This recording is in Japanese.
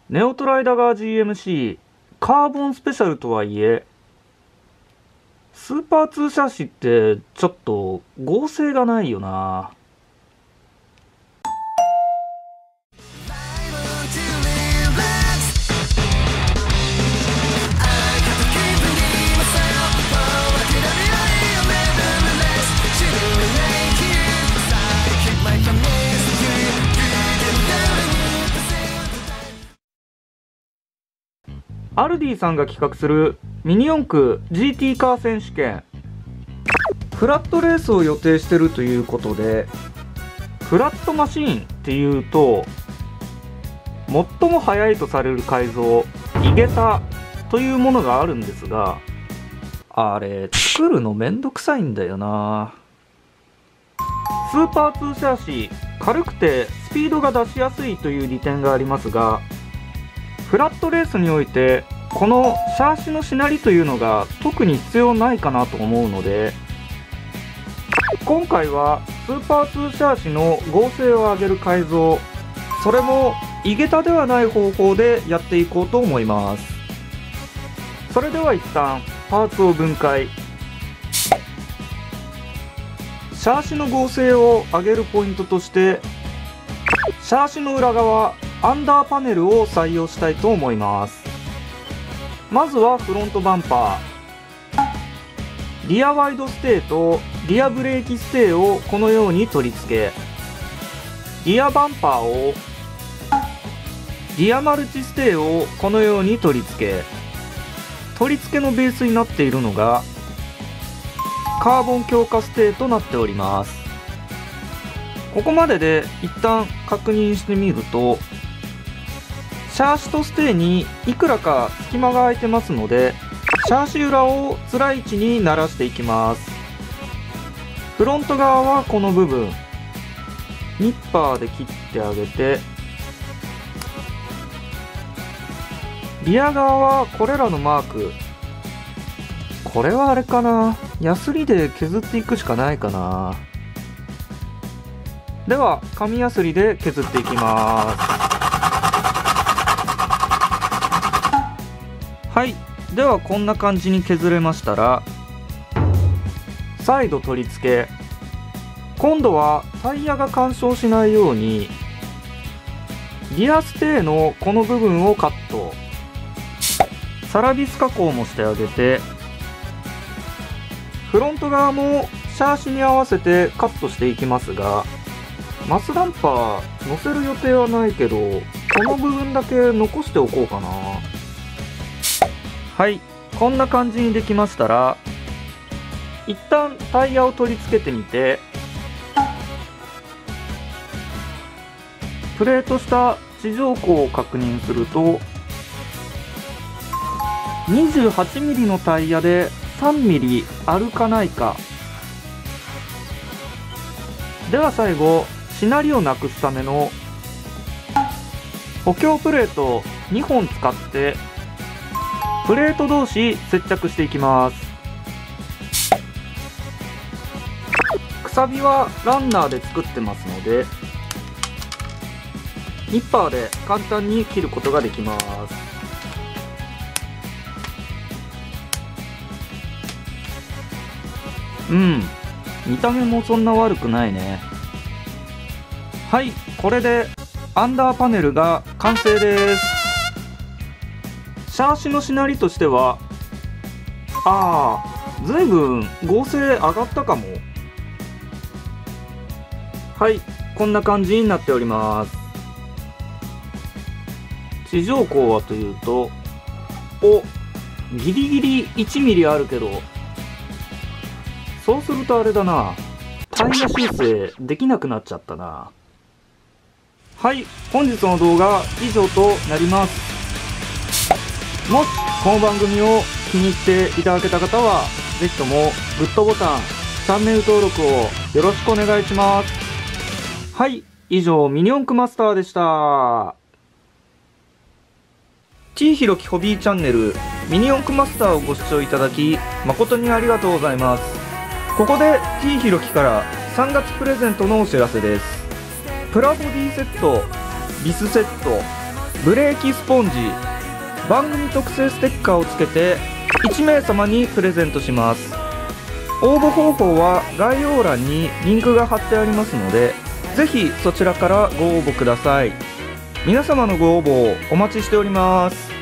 ネオトライダガー GMC カーボンスペシャルとはいえ、スーパー2シャーシってちょっと合成がないよな。アルディさんが企画するミニ四駆 GT カー選手権、フラットレースを予定しているということで、フラットマシーンっていうと最も速いとされる改造イゲタというものがあるんですが、あれ作るのめんどくさいんだよな。スーパー2シャーシ軽くてスピードが出しやすいという利点がありますが、フラットレースにおいてこのシャーシのしなりというのが特に必要ないかなと思うので、今回はスーパー2シャーシの合成を上げる改造、それもイゲタではない方法でやっていこうと思います。それでは一旦パーツを分解。シャーシの合成を上げるポイントとして、シャーシの裏側アンダーパネルを採用したいと思います。まずはフロントバンパー、リアワイドステーとリアブレーキステーをこのように取り付け、リアバンパーを、リアマルチステーをこのように取り付け、取り付けのベースになっているのがカーボン強化ステーとなっております。ここまでで一旦確認してみると、シャーシとステーにいくらか隙間が空いてますので、シャーシ裏を辛い位置にならしていきます。フロント側はこの部分ニッパーで切ってあげて、リア側はこれらのマーク、これはあれかな、ヤスリで削っていくしかないかな。では紙ヤスリで削っていきます。はい、ではこんな感じに削れましたら、再度取り付け、今度はタイヤが干渉しないようにリアステーのこの部分をカット、サラビス加工もしてあげて、フロント側もシャーシに合わせてカットしていきますが、マスダンパー乗せる予定はないけど、この部分だけ残しておこうかな。はい、こんな感じにできましたら、一旦タイヤを取り付けてみて、プレートした地上高を確認すると、28ミリのタイヤで3ミリあるかないか。では最後、しなりをなくすための補強プレート2本使ってプレート同士接着していきます。くさびはランナーで作ってますので、ニッパーで簡単に切ることができます。見た目もそんな悪くないね。はい、これでアンダーパネルが完成です。シャーシのしなりとしては、ずいぶん合成上がったかも。はい、こんな感じになっております。地上高はというと、ギリギリ1ミリあるけど、そうするとあれだな、タイヤ修正できなくなっちゃったな。はい、本日の動画以上となります。もしこの番組を気に入っていただけた方は、ぜひともグッドボタン、チャンネル登録をよろしくお願いします。はい、以上ミニ四駆マスターでした。T ひろきホビーチャンネルミニ四駆マスターをご視聴いただき誠にありがとうございます。ここで T ひろきから3月プレゼントのお知らせです。プラボディセット、ビスセット、 ブレーキスポンジ、番組特製ステッカーをつけて1名様にプレゼントします。応募方法は概要欄にリンクが貼ってありますので、ぜひそちらからご応募ください。皆様のご応募をお待ちしております。